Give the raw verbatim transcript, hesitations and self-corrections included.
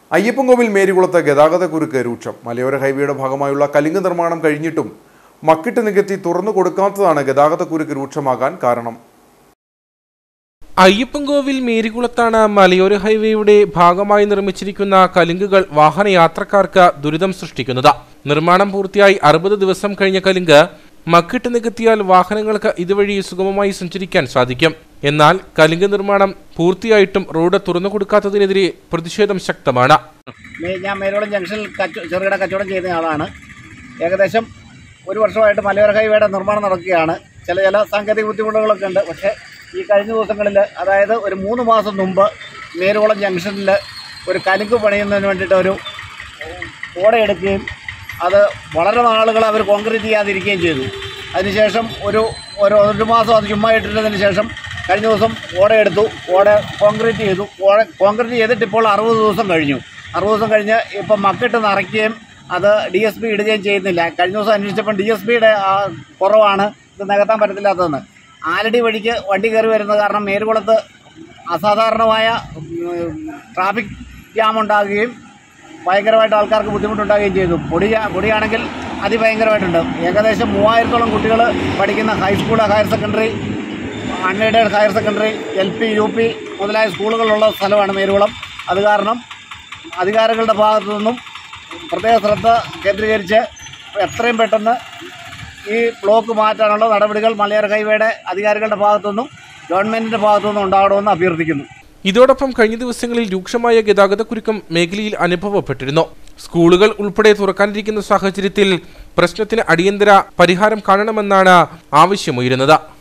അയ്യപ്പൻകോവിൽ മേരികുളത്ത് ഗതാഗതക്കുരുക്ക് രൂക്ഷം. മലയോര ഹൈവേയുടെ ഭാഗമായുള്ള കലിങ്ക് നിർമ്മാണം കഴിഞ്ഞിട്ടും മക്കിട്ട് നികത്തി തുറന്നു കൊടുക്കാത്തതാണ് ഗതാഗതക്കുരുക്ക് രൂക്ഷമാകാൻ കാരണം. അയ്യപ്പൻകോവിൽ മേരികുളത്താണ് മലയോര ഹൈവേയുടെ ഭാഗമായി നിർമ്മിച്ചിരിക്കുന്ന കലിങ്കുകൾ വാഹനയാത്രക്കാർക്ക് ദുരിതം സൃഷ്ടിക്കുന്നത്. നിർമ്മാണം പൂർത്തിയായി അറുപത് ദിവസം കഴിഞ്ഞ കലിങ്ക് മക്കിട്ട് നികത്തിയാൽ വാഹനങ്ങൾക്ക് ഇതുവഴി സുഗമമായി സഞ്ചരിക്കാൻ സാധിക്കും. എന്നാൽ കലിങ്ക് നിർമ്മാണം പൂർത്തിയായിട്ടും റോഡ് തുറന്നു കൊടുക്കാത്തതിനെതിരെ പ്രതിഷേധം ശക്തമാണ്. ഞാൻ മേരികുളം ജംഗ്ഷനിൽ ചെറുകിട കച്ചവടം ചെയ്യുന്ന ആളാണ്. ഏകദേശം ഒരു വർഷമായിട്ട് മലയോര ഹൈവേയുടെ നിർമ്മാണം നടക്കുകയാണ്. ചില ചില സാങ്കേതിക ബുദ്ധിമുട്ടുകളൊക്കെ ഉണ്ട്. പക്ഷേ ഈ കഴിഞ്ഞ ദിവസങ്ങളിൽ, അതായത് ഒരു മൂന്ന് മാസം മുമ്പ് മേരികുളം ജംഗ്ഷനിൽ ഒരു കലിങ്ക് പണിയുന്നതിന് വേണ്ടിയിട്ട് ഒരു ഓടയെടുക്കുകയും അത് വളരെ നാളുകൾ അവർ കോൺക്രീറ്റ് ചെയ്യാതിരിക്കുകയും ചെയ്തു. അതിനുശേഷം ഒരു ഒരു ഒരു മാസം അത് ചുമ്മാ ഇട്ടിട്ടതിന് ശേഷം കഴിഞ്ഞ ദിവസം ഓടയെടുത്തു, ഓട കോൺക്രീറ്റ് ചെയ്തു. ഓട കോൺക്രീറ്റ് ചെയ്തിട്ട് ഇപ്പോൾ അറുപത് ദിവസം കഴിഞ്ഞു. അറുപത് ദിവസം കഴിഞ്ഞ് ഇപ്പം മക്കിട്ട് നിറയ്ക്കുകയും അത് ഡി എസ് പി ഇടുകയും ചെയ്യുന്നില്ല. കഴിഞ്ഞ ദിവസം അന്വേഷിച്ചപ്പോൾ ഡി എസ് പിയുടെ കുറവാണ് ഇത് നികത്താൻ പറ്റത്തില്ലാത്തതെന്ന്. ആലടി വഴിക്ക് വണ്ടി കയറി വരുന്നത് കാരണം മേരികുളത്ത് അസാധാരണമായ ട്രാഫിക് ജാം ഉണ്ടാകുകയും ഭയങ്കരമായിട്ട് ആൾക്കാർക്ക് ബുദ്ധിമുട്ടുണ്ടാകുകയും ചെയ്തു. പൊടി പൊടിയാണെങ്കിൽ അതിഭയങ്കരമായിട്ടുണ്ട്. ഏകദേശം മൂവായിരത്തോളം കുട്ടികൾ പഠിക്കുന്ന high school, higher secondary, unaided higher secondary, L P, U P മുതലായ സ്കൂളുകളുള്ള സ്ഥലമാണ് മേരികുളം. അത് കാരണം അധികാരികളുടെ ഭാഗത്തു നിന്നും പ്രത്യേക ശ്രദ്ധ കേന്ദ്രീകരിച്ച് എത്രയും പെട്ടെന്ന് ഈ ബ്ലോക്ക് മാറ്റാനുള്ള നടപടികൾ മലയോര ഹൈവേയുടെ അധികാരികളുടെ ഭാഗത്തു നിന്നും ഗവൺമെന്റിന്റെ ഭാഗത്തു നിന്നും ഉണ്ടാകണമെന്ന് അഭ്യർത്ഥിക്കുന്നു. ഇതോടൊപ്പം കഴിഞ്ഞ ദിവസങ്ങളിൽ രൂക്ഷമായ ഗതാഗതക്കുരുക്കം മേഖലയിൽ അനുഭവപ്പെട്ടിരുന്നു. സ്കൂളുകൾ ഉൾപ്പെടെ തുറക്കാനിരിക്കുന്ന സാഹചര്യത്തിൽ പ്രശ്നത്തിന് അടിയന്തര പരിഹാരം കാണണമെന്നാണ് ആവശ്യമുയരുന്നത്.